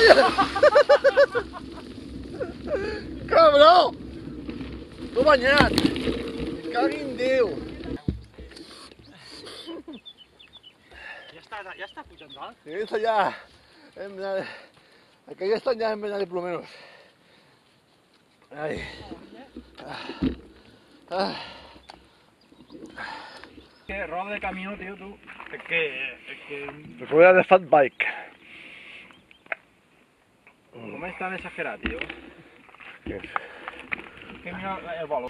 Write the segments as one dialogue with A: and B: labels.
A: Cabrón! Tô banyat! Cague en Déu!
B: Ja està pujant dalt?
A: Sí, esto ya... Aquello están ya en Benalí por lo menos. Ay.
B: Que roba de camió, tío, tú. Es que...
A: Rueda de fat bike.
B: ¿Cómo es tan exagerado, tío?
A: ¿Qué?
B: Que mira el bolo.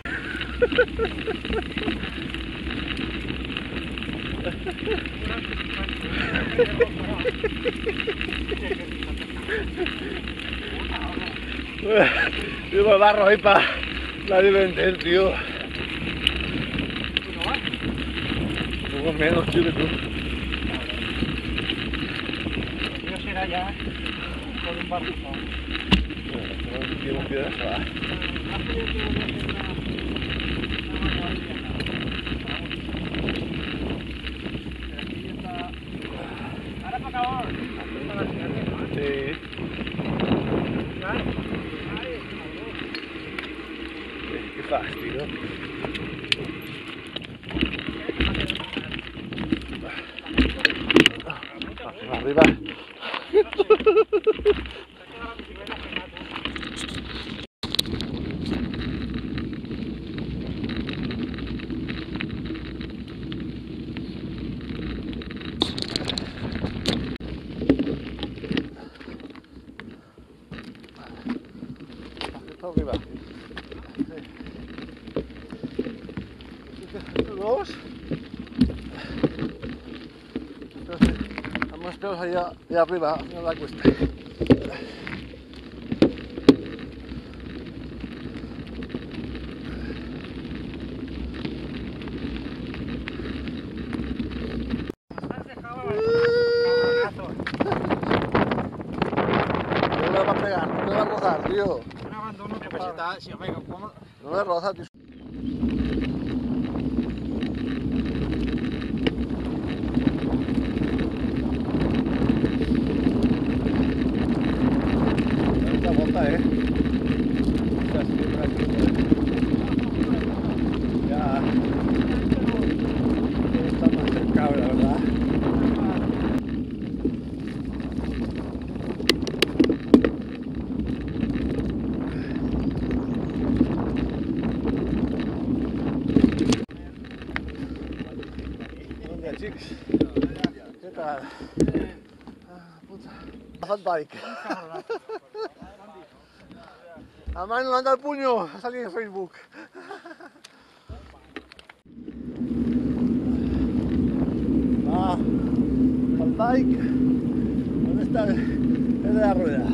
A: Yo me barro ahí para la Juventud, tío.
B: ¿Tú no vas?
A: Un poco menos, tío, que tú.
B: Yo será ya con un barco.
A: No tenemos piedras, se va.
B: Ahora para acabar.
A: Sí. Qué fastidio. Arriba. Arriba. Estos dos. Vamos pelos allá arriba, no la cuesta. No le va a pegar, no le va a rozar, tío.
B: Un abandono total. Sí, hombre, ¿cómo?
A: No le roza, tío. Esta bota, ya está más cercado, la verdad. Buen día, chicos. ¿Qué tal? Puta. Fat bike. A mano no anda el puño, ha salido en Facebook. Va, fat bike. ¿Dónde está el de la rueda?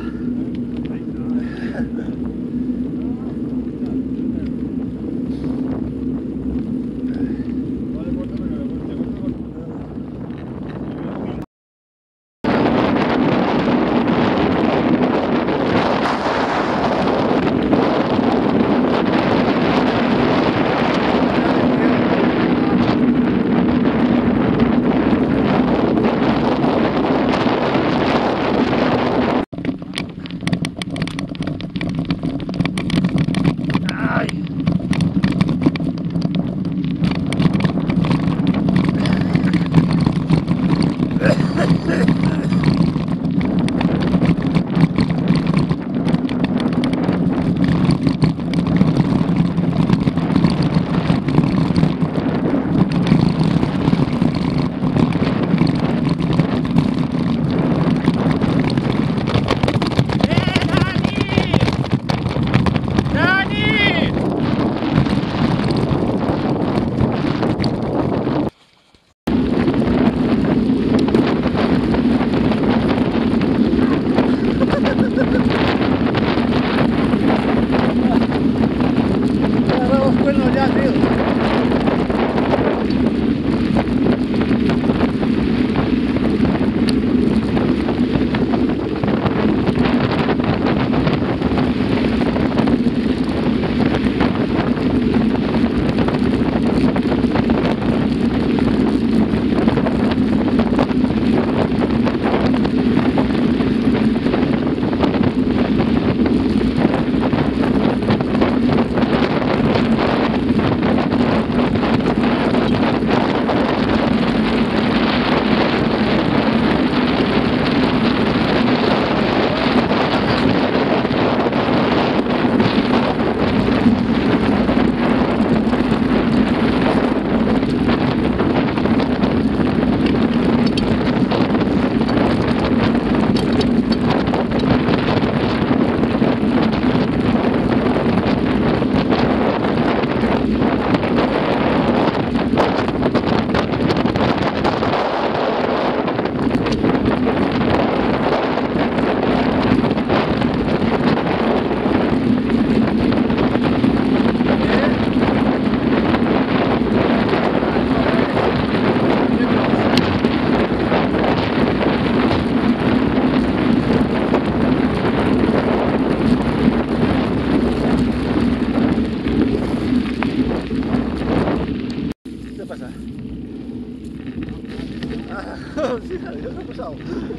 A: Yo te he pasado.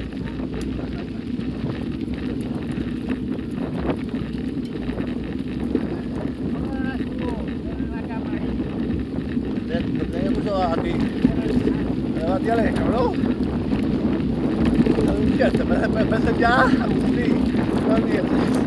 A: Te tenía puesto a ti. Me va a tirar, cabrón. Te parece ya. Sí, no mientes.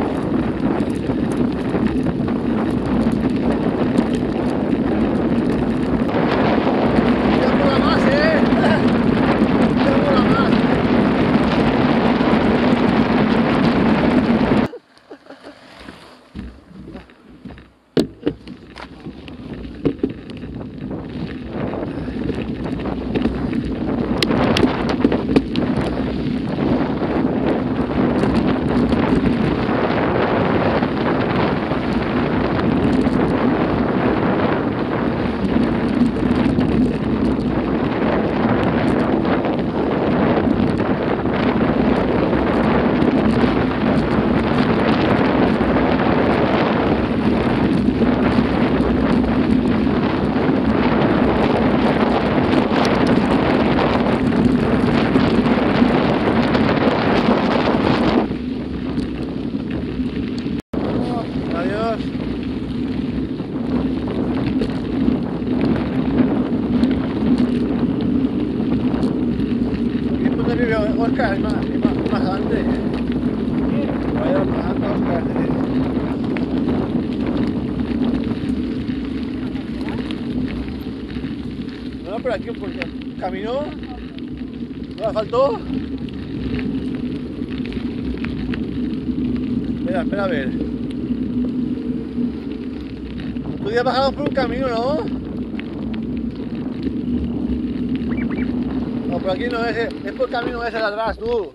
A: Adiós. Aquí es donde vive Oscar, es más grande. Vaya más grande, Oscar. No, pero aquí porque caminó, no le faltó. Espera a ver. Tú ya bajamos por un camino, ¿no? No, por aquí no es por el camino ese de atrás, tú.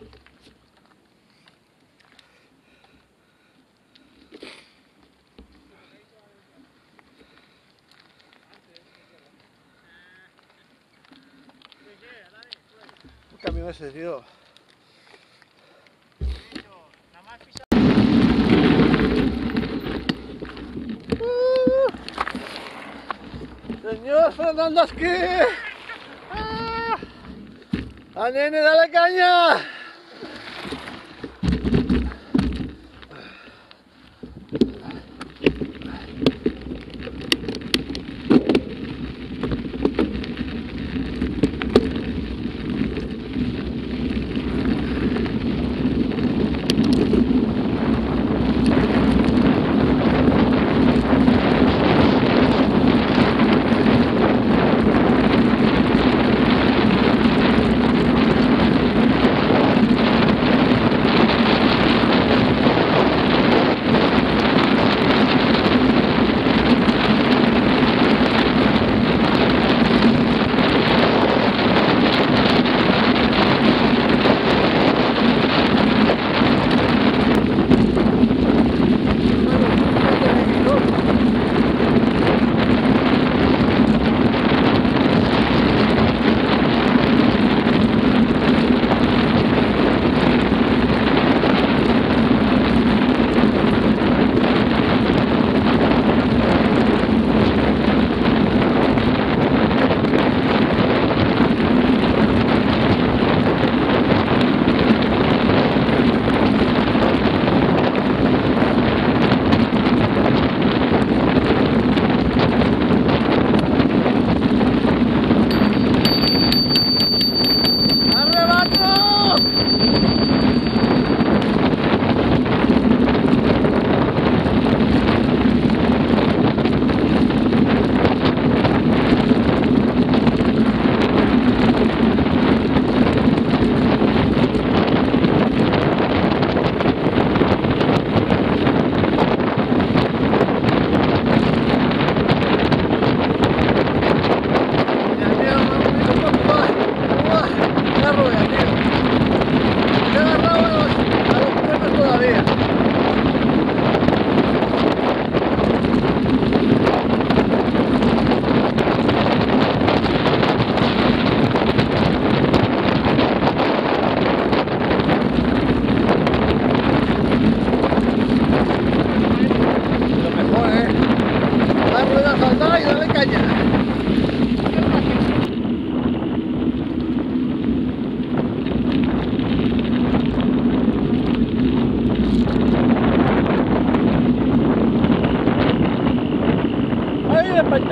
A: El camino ese, tío. Señor Fernando Asquí. ¡A nene, dale caña!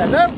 A: ¿Entendés?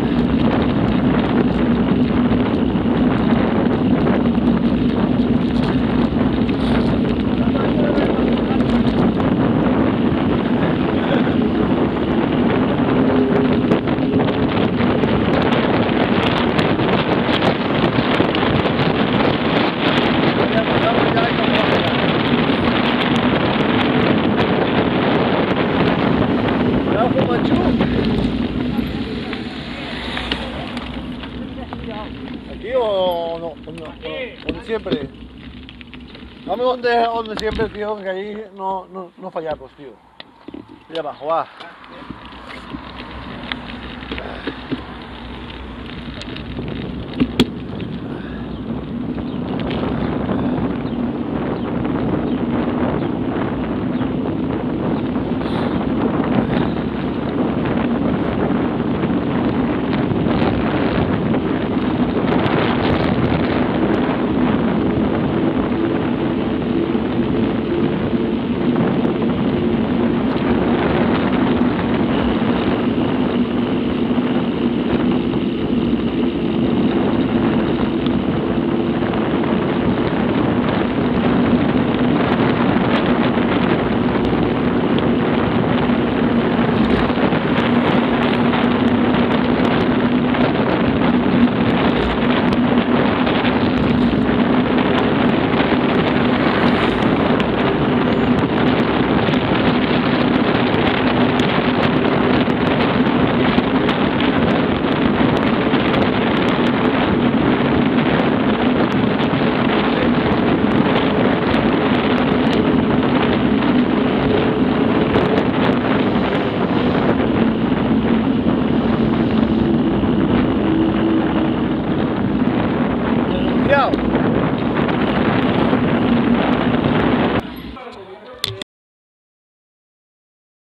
A: ¿Aquí o no? Donde siempre. Dame donde siempre, tío, que ahí no fallamos, tío. Allá abajo, va.